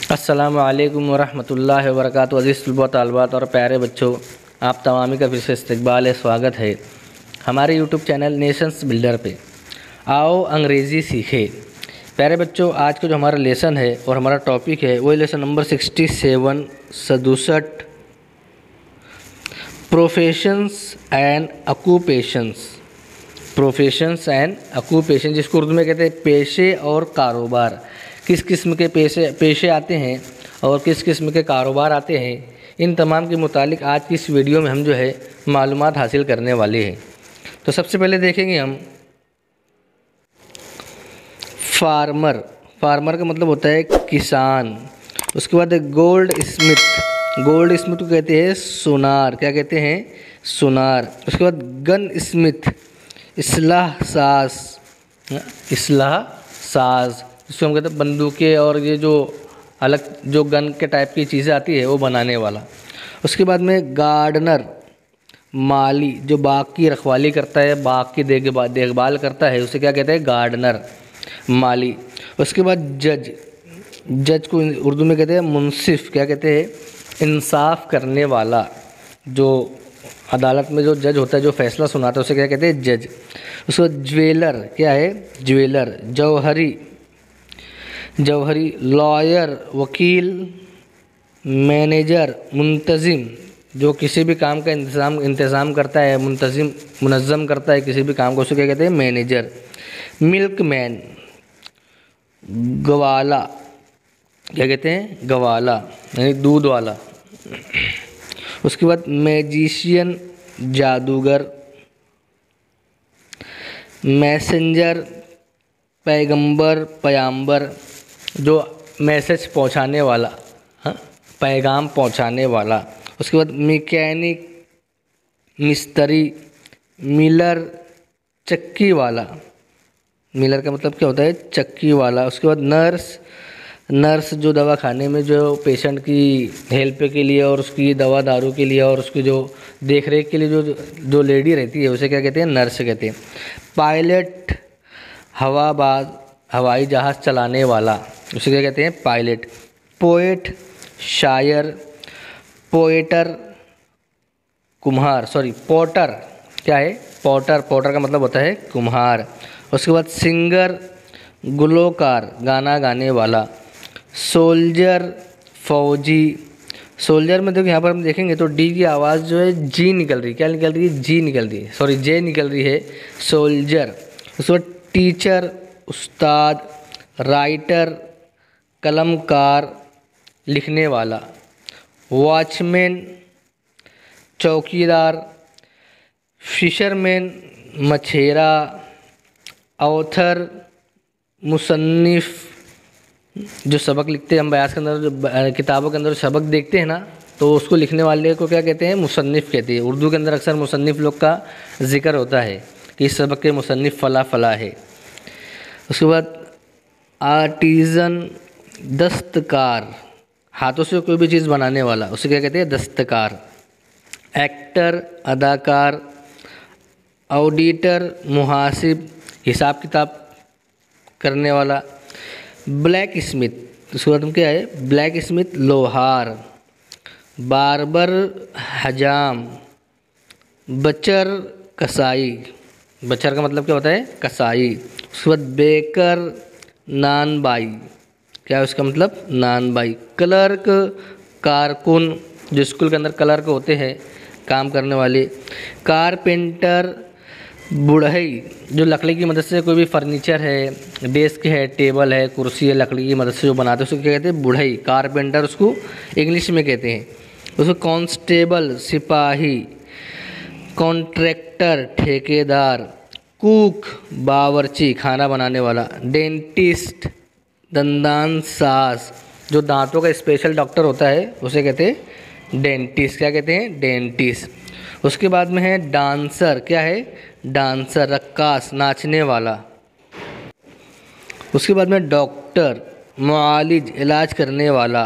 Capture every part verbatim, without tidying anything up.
अस्सलामु अलैकुम वरहमतुल्लाहि वबरकातुहू। अज़ीज़ तलबा तालिबात और प्यारे बच्चों, आप तमामी का फिर से इस्तकबाल है, स्वागत है हमारे यूट्यूब चैनल नेशंस बिल्डर पे। आओ अंग्रेज़ी सीखे। प्यारे बच्चों, आज का जो हमारा लेसन है और हमारा टॉपिक है वही लेसन नंबर सिक्सटी सेवन सदुसठ professions and occupations. Professions and occupation, जिसको उर्दू में कहते हैं पेशे और कारोबार। किस किस्म के पेशे पेशे आते हैं और किस किस्म के कारोबार आते हैं, इन तमाम के मुतालिक आज की इस वीडियो में हम जो है मालूमात हासिल करने वाले हैं। तो सबसे पहले देखेंगे हम फार्मर। फार्मर का मतलब होता है किसान। उसके बाद गोल्ड स्मिथ। गोल्ड स्मिथ को कहते हैं सुनार। क्या कहते हैं? सुनार। उसके बाद गन स्मिथ, इसलाह साज। इसलाह साज, जिसको हम कहते हैं बंदूकें और ये जो अलग जो गन के टाइप की चीज़ें आती है वो बनाने वाला। उसके बाद में गार्डनर, माली, जो बाग की रखवाली करता है, बाग की देखभाल देखभाल करता है, उसे क्या कहते हैं? गार्डनर, माली। उसके बाद जज। जज को उर्दू में कहते हैं मुंसिफ। क्या कहते हैं? इंसाफ करने वाला। जो अदालत में जो जज होता है, जो फैसला सुनाता है, उसे क्या कहते हैं? जज। उसके बाद ज्वेलर। क्या है? ज्वेलर। जौहरी, जौहरी। लॉयर, वकील। मैनेजर, मुंतज़िम, जो किसी भी काम का इंतज़ाम इंतज़ाम करता है, मुंतज़िम मुनज़्ज़म करता है किसी भी काम को, उसे क्या कहते हैं? मैनेजर। मिल्कमैन, गवाला। क्या कहते हैं? गवाला, यानी दूध वाला। उसके बाद मैजिशियन, जादूगर। मैसेंजर, पैगंबर, पयाम्बर, जो मैसेज पहुंचाने वाला, हाँ, पैगाम पहुंचाने वाला। उसके बाद मैकेनिक, मिस्त्री। मिलर, चक्की वाला। मिलर का मतलब क्या होता है? चक्की वाला। उसके बाद नर्स। नर्स जो दवा खाने में जो पेशेंट की हेल्प के लिए और उसकी दवा दारू के लिए और उसकी जो देख रेख के लिए जो जो लेडी रहती है, उसे क्या कहते हैं? नर्स कहते हैं। पायलट, हवाबाज, हवाई जहाज़ चलाने वाला, उसे क्या कहते हैं? पायलट। पोएट, शायर। पोएटर, कुम्हार, सॉरी पॉटर। क्या है? पॉटर। पॉटर का मतलब होता है कुम्हार। उसके बाद सिंगर, गुलकार, गाना गाने वाला। सोल्जर, फौजी। सोल्जर में देखो, यहाँ पर हम देखेंगे तो डी की आवाज़ जो है जी निकल रही है। क्या निकल रही है? जी निकल रही है, सॉरी जे निकल रही है। सोल्जर। उसके बाद टीचर, उस्ताद। राइटर, कलमकार, लिखने वाला। वॉचमैन, चौकीदार। फिशरमैन, मछेरा। ऑथर, मुसन्निफ, जो सबक लिखते हैं हम बयास के अंदर, जो किताबों के अंदर सबक देखते हैं ना, तो उसको लिखने वाले को क्या कहते हैं? मुसन्निफ कहते हैं। उर्दू के अंदर अक्सर मुसन्निफ लोग का जिक्र होता है कि इस सबक के मुसन्निफ फ़ला फ़ला है। उसके बाद आर्टिज़न, दस्तकार, हाथों से कोई भी चीज़ बनाने वाला, उसे क्या कहते हैं? दस्तकार। एक्टर, अदाकार। ऑडिटर, मुहासिब, हिसाब किताब करने वाला। ब्लैक स्मिथ, उसके बाद क्या है? ब्लैक स्मिथ, लोहार। बार्बर, हजाम। बचर, कसाई। बचर का मतलब क्या होता है? कसाई। उसके बाद बेकर, नानबाई। क्या है उसका मतलब? नानबाई। क्लर्क, कारकुन, जो स्कूल के अंदर क्लर्क होते हैं, काम करने वाले। कारपेंटर, बुढ़ई, जो लकड़ी की मदद से कोई भी फर्नीचर है, डेस्क है, टेबल है, कुर्सी है, लकड़ी की मदद से जो बनाते हैं उसको क्या कहते हैं? बुढ़ई, कारपेंटर उसको इंग्लिश में कहते हैं। उसको कांस्टेबल, सिपाही। कॉन्ट्रैक्टर, ठेकेदार। कुक, बावर्ची, खाना बनाने वाला। डेंटिस्ट, दंदान साज, जो दांतों का स्पेशल डॉक्टर होता है, उसे कहते हैं डेंटिस्ट। क्या कहते हैं? डेंटिस्ट। उसके बाद में है डांसर। क्या है? डांसर, रक्कास, नाचने वाला। उसके बाद में डॉक्टर, मुआलिज, इलाज करने वाला।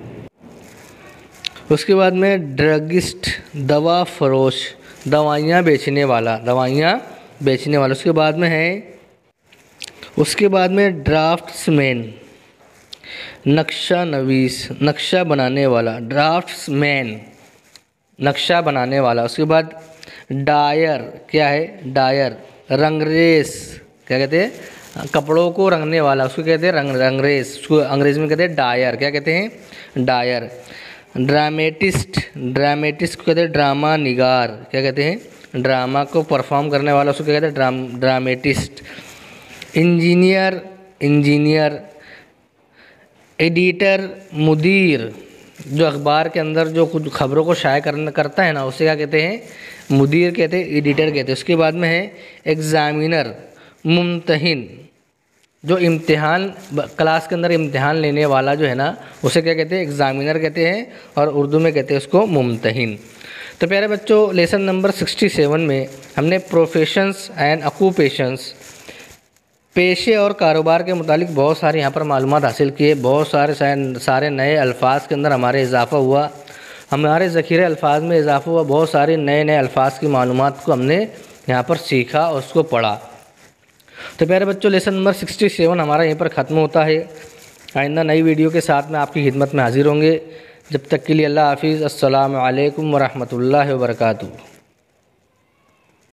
उसके बाद में ड्रगिस्ट, दवा फरोश, दवाइयाँ बेचने वाला, दवाइयाँ बेचने वाला। उसके बाद में है उसके बाद में ड्राफ्ट्समैन, नक्शा नवीस, नक्शा बनाने वाला, ड्राफ्ट्समैन, नक्शा बनाने वाला। उसके बाद डायर, क्या है डायर, रंगरेज, क्या कहते हैं कपड़ों को रंगने वाला, उसको कहते हैं रंग रंगरेज, उसको अंग्रेजी में कहते हैं डायर, क्या कहते हैं डायर। ड्रामेटिस्ट, ड्रामेटिस्ट को कहते हैं ड्रामा निगार, क्या कहते हैं ड्रामा को परफॉर्म करने वाला, उसको क्या कहते हैं dram dramatist. Engineer, engineer. Editor, मुदीर, जो अखबार के अंदर जो कुछ खबरों को शाया करना करता है ना, उसे क्या कहते हैं मुदीर कहते हैं, एडिटर कहते हैं। उसके बाद में है एग्ज़ामिनर, मुम्तहिन, जो इम्तिहान क्लास के अंदर इम्तिहान लेने वाला जो है ना, उसे क्या कहते हैं एग्ज़ामिनर कहते हैं, और उर्दू में कहते हैं उसको मुम्तहिन। तो प्यारे बच्चों, लेसन नंबर सिक्सटी सेवन में हमने प्रोफेशंस एंड ऑक्यूपेशंस, पेशे और कारोबार के मुतालिक बहुत सारे यहाँ पर मालूमात हासिल किए। बहुत सारे सारे नए अल्फाज के अंदर हमारे इजाफ़ा हुआ, हमारे ज़ख़ीरे अल्फाज में इजाफ़ा हुआ। बहुत सारे नए नए अल्फाज की मालूमात को हमने यहाँ पर सीखा और उसको पढ़ा। तो प्यारे बच्चों, लेसन नंबर सिक्सटी सेवन हमारा यहीं पर ख़त्म होता है। आइंदा नई वीडियो के साथ में आपकी खिदमत में हाज़िर होंगे। जब तक के लिए अल्लाह हाफ़िज़। अस्सलामु अलैकुम व रहमतुल्लाहि व बरकातुहू।